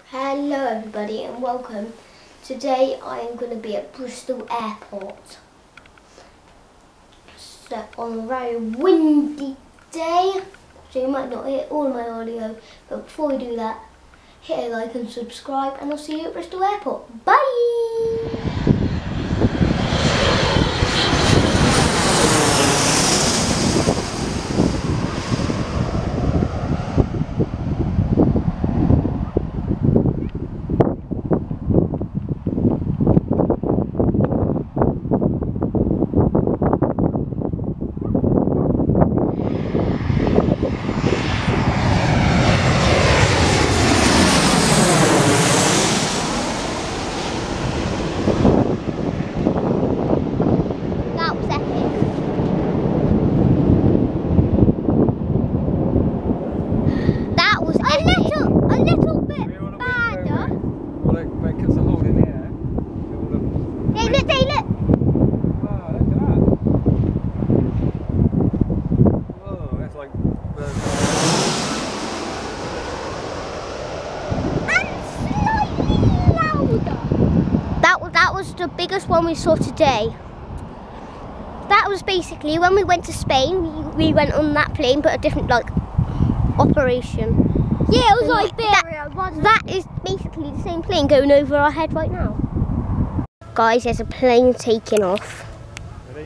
Hello everybody and welcome. Today I am going to be at Bristol Airport. So on a very windy day, so you might not hear all my audio, but before we do that, hit a like and subscribe and I'll see you at Bristol Airport. Bye! That was the biggest one we saw today. That was basically when we went to Spain, we went on that plane, but a different operation. Yeah, it was Iberia. That is basically the same plane going over our head right now. Guys, there's a plane taking off. Ready?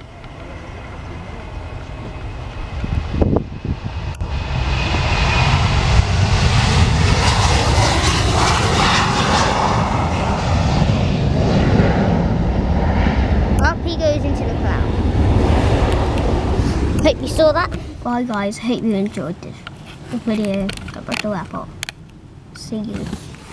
Up he goes into the cloud. Hope you saw that. Bye guys, hope you enjoyed this video at Bristol Airport. See you.